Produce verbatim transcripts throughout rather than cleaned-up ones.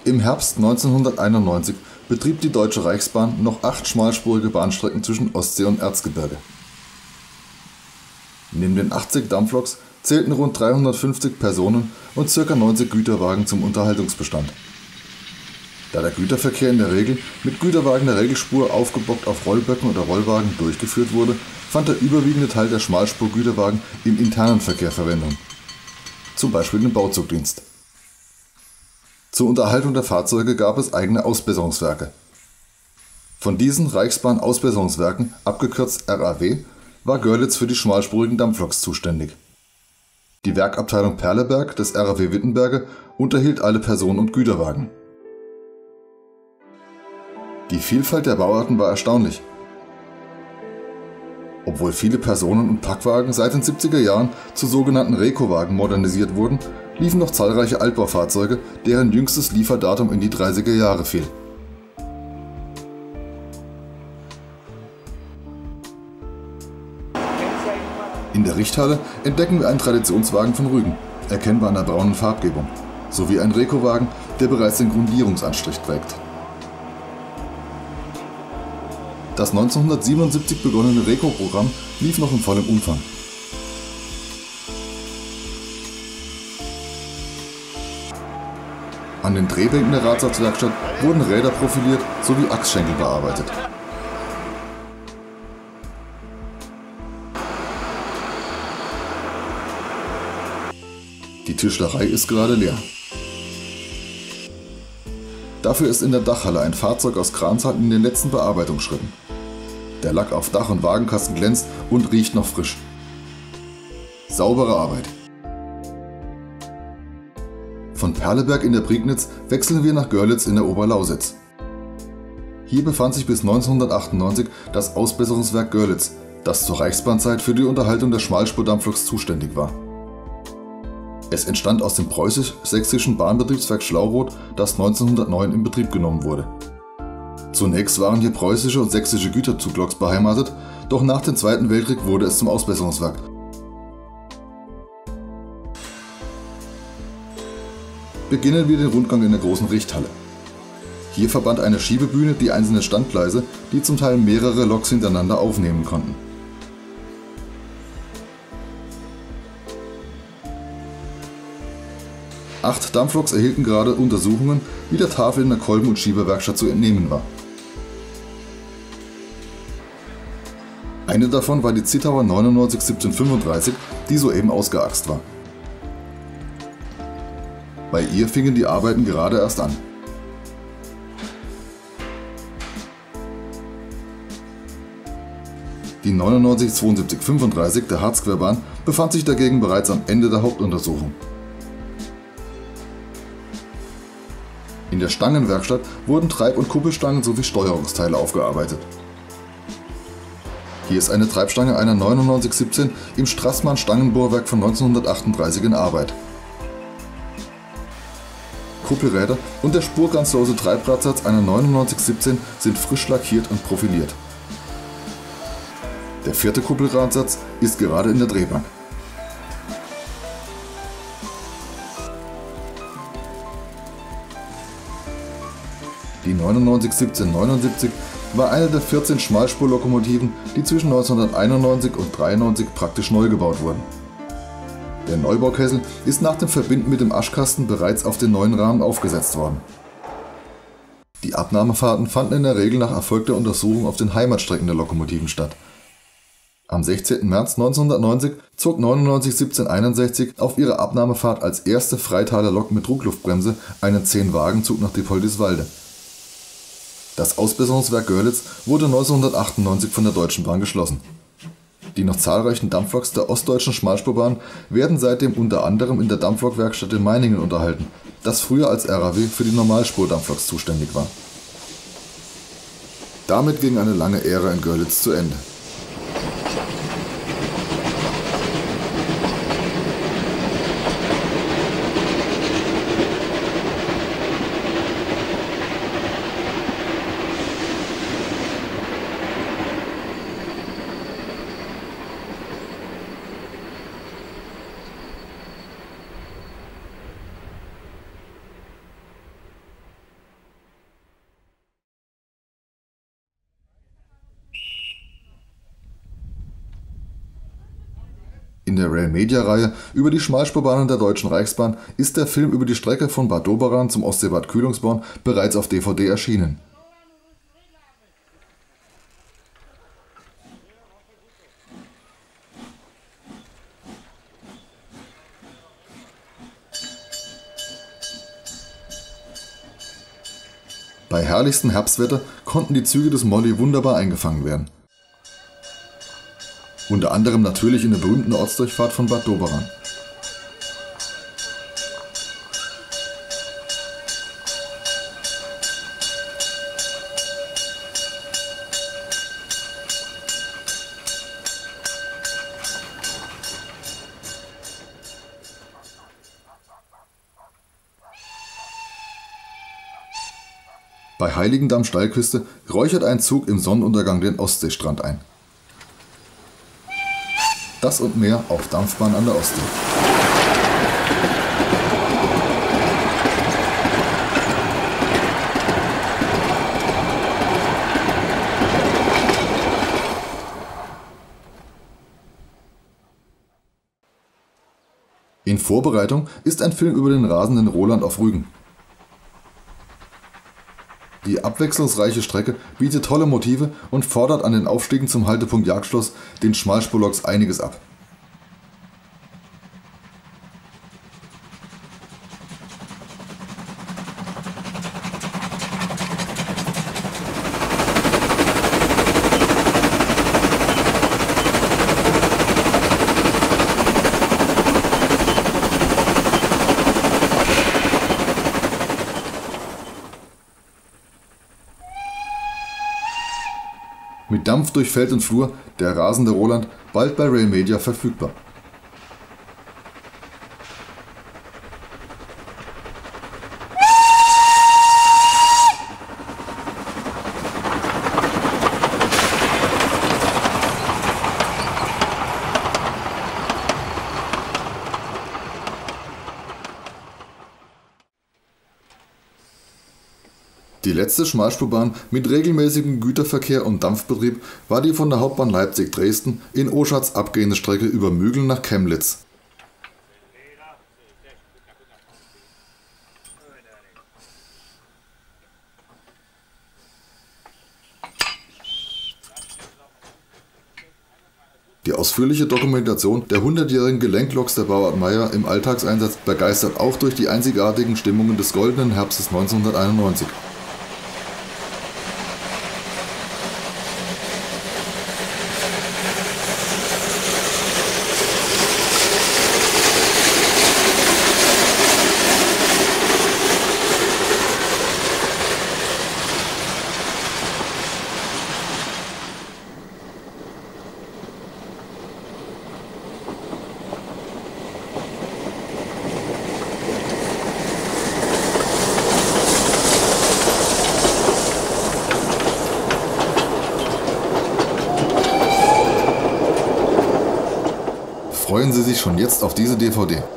Im Herbst neunzehnhunderteinundneunzig betrieb die Deutsche Reichsbahn noch acht schmalspurige Bahnstrecken zwischen Ostsee und Erzgebirge. Neben den achtzig Dampfloks zählten rund dreihundertfünfzig Personen und ca. neunzig Güterwagen zum Unterhaltungsbestand. Da der Güterverkehr in der Regel mit Güterwagen der Regelspur aufgebockt auf Rollböcken oder Rollwagen durchgeführt wurde, fand der überwiegende Teil der Schmalspurgüterwagen im internen Verkehr Verwendung, zum Beispiel im Bauzugdienst. Zur Unterhaltung der Fahrzeuge gab es eigene Ausbesserungswerke. Von diesen Reichsbahn-Ausbesserungswerken, abgekürzt R A W, war Görlitz für die schmalspurigen Dampfloks zuständig. Die Werkabteilung Perleberg des R A W Wittenberge unterhielt alle Personen- und Güterwagen. Die Vielfalt der Bauarten war erstaunlich. Obwohl viele Personen- und Packwagen seit den siebziger Jahren zu sogenannten Rekowagen modernisiert wurden, liefen noch zahlreiche Altbaufahrzeuge, deren jüngstes Lieferdatum in die dreißiger Jahre fiel. In der Richthalle entdecken wir einen Traditionswagen von Rügen, erkennbar an der braunen Farbgebung, sowie einen Rekowagen, der bereits den Grundierungsanstrich trägt. Das neunzehnhundertsiebenundsiebzig begonnene Reko-Programm lief noch in vollem Umfang. An den Drehbänken der Radsatzwerkstatt wurden Räder profiliert sowie Achsschenkel bearbeitet. Die Tischlerei ist gerade leer. Dafür ist in der Dachhalle ein Fahrzeug aus Kranshagen in den letzten Bearbeitungsschritten. Der Lack auf Dach und Wagenkasten glänzt und riecht noch frisch. Saubere Arbeit. Von Perleberg in der Prignitz wechseln wir nach Görlitz in der Oberlausitz. Hier befand sich bis neunzehnhundertachtundneunzig das Ausbesserungswerk Görlitz, das zur Reichsbahnzeit für die Unterhaltung der Schmalspurdampfloks zuständig war. Es entstand aus dem preußisch-sächsischen Bahnbetriebswerk Schlauroth, das neunzehnhundertneun in Betrieb genommen wurde. Zunächst waren hier preußische und sächsische Güterzugloks beheimatet, doch nach dem Zweiten Weltkrieg wurde es zum Ausbesserungswerk. Beginnen wir den Rundgang in der großen Richthalle. Hier verband eine Schiebebühne die einzelnen Standgleise, die zum Teil mehrere Loks hintereinander aufnehmen konnten. Acht Dampfloks erhielten gerade Untersuchungen, wie der Tafel in der Kolben- und Schieberwerkstatt zu entnehmen war. Eine davon war die Zittauer neunundneunzig siebzehnhundertfünfunddreißig, die soeben ausgeaxt war. Bei ihr fingen die Arbeiten gerade erst an. Die neunundneunzig zweiundsiebzig fünfunddreißig der Harzquerbahn befand sich dagegen bereits am Ende der Hauptuntersuchung. In der Stangenwerkstatt wurden Treib- und Kuppelstangen sowie Steuerungsteile aufgearbeitet. Hier ist eine Treibstange einer neunundneunzig siebzehn im Strassmann-Stangenbohrwerk von neunzehnhundertachtunddreißig in Arbeit. Kuppelräder und der spurgranzlose Treibраdsatz einer neunundneunzig siebzehn sind frisch lackiert und profiliert. Der vierte Kuppelradsatz ist gerade in der Drehbank. Die neunundneunzig siebzehn neunundsiebzig war eine der vierzehn Schmalspurlokomotiven, die zwischen neunzehnhunderteinundneunzig und dreiundneunzig praktisch neu gebaut wurden. Der Neubaukessel ist nach dem Verbinden mit dem Aschkasten bereits auf den neuen Rahmen aufgesetzt worden. Die Abnahmefahrten fanden in der Regel nach erfolgter Untersuchung auf den Heimatstrecken der Lokomotiven statt. Am sechzehnten März neunzehnhundertneunzig zog neunundneunzig siebzehn einundsechzig auf ihrer Abnahmefahrt als erste Freitaler Lok mit Druckluftbremse einen zehn-Wagen-Zug nach Diepoldiswalde. Das Ausbesserungswerk Görlitz wurde neunzehnhundertachtundneunzig von der Deutschen Bahn geschlossen. Die noch zahlreichen Dampfloks der Ostdeutschen Schmalspurbahn werden seitdem unter anderem in der Dampflokwerkstatt in Meiningen unterhalten, das früher als R A W für die Normalspur-Dampfloks zuständig war. Damit ging eine lange Ära in Görlitz zu Ende. der Rail-Media-Reihe über die Schmalspurbahnen der Deutschen Reichsbahn ist der Film über die Strecke von Bad Doberan zum Ostseebad Kühlungsborn bereits auf D V D erschienen. Bei herrlichstem Herbstwetter konnten die Züge des Molly wunderbar eingefangen werden. Unter anderem natürlich in der berühmten Ortsdurchfahrt von Bad Doberan. Bei Heiligendamm-Steilküste räuchert ein Zug im Sonnenuntergang den Ostseestrand ein. Das und mehr auf Dampfbahn an der Ostsee. In Vorbereitung ist ein Film über den rasenden Roland auf Rügen. Die abwechslungsreiche Strecke bietet tolle Motive und fordert an den Aufstiegen zum Haltepunkt Jagdschloss den Schmalspurloks einiges ab. Mit Dampf durch Feld und Flur, der rasende Roland, bald bei Rail-Media verfügbar. Die letzte Schmalspurbahn mit regelmäßigem Güterverkehr und Dampfbetrieb war die von der Hauptbahn Leipzig-Dresden in Oschatz abgehende Strecke über Mügeln nach Chemnitz. Die ausführliche Dokumentation der hundertjährigen Gelenkloks der Bauart Meyer im Alltagseinsatz begeistert auch durch die einzigartigen Stimmungen des goldenen Herbstes neunzehnhunderteinundneunzig. Freuen Sie sich schon jetzt auf diese D V D.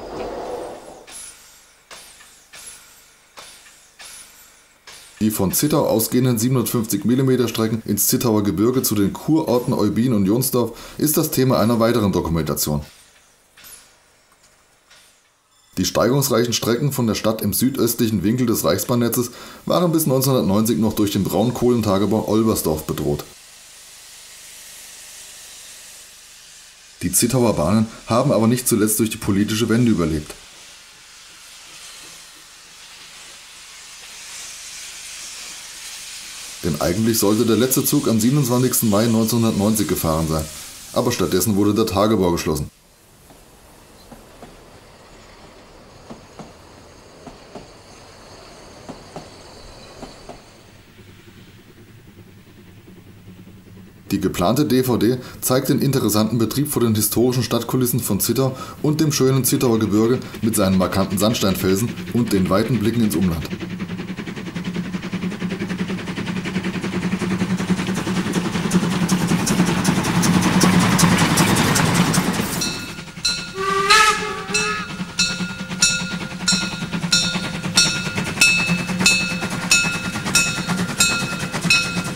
Die von Zittau ausgehenden siebenhundertfünfzig Millimeter Strecken ins Zittauer Gebirge zu den Kurorten Eubin und Jonsdorf ist das Thema einer weiteren Dokumentation. Die steigungsreichen Strecken von der Stadt im südöstlichen Winkel des Reichsbahnnetzes waren bis neunzehnhundertneunzig noch durch den Braunkohlentagebau Olbersdorf bedroht. Die Zittauer Bahnen haben aber nicht zuletzt durch die politische Wende überlebt. Denn eigentlich sollte der letzte Zug am siebenundzwanzigsten Mai neunzehnhundertneunzig gefahren sein, aber stattdessen wurde der Tagebau geschlossen. Die geplante D V D zeigt den interessanten Betrieb vor den historischen Stadtkulissen von Zittau und dem schönen Zittauer Gebirge mit seinen markanten Sandsteinfelsen und den weiten Blicken ins Umland.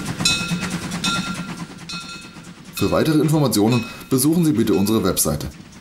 Für weitere Informationen besuchen Sie bitte unsere Webseite.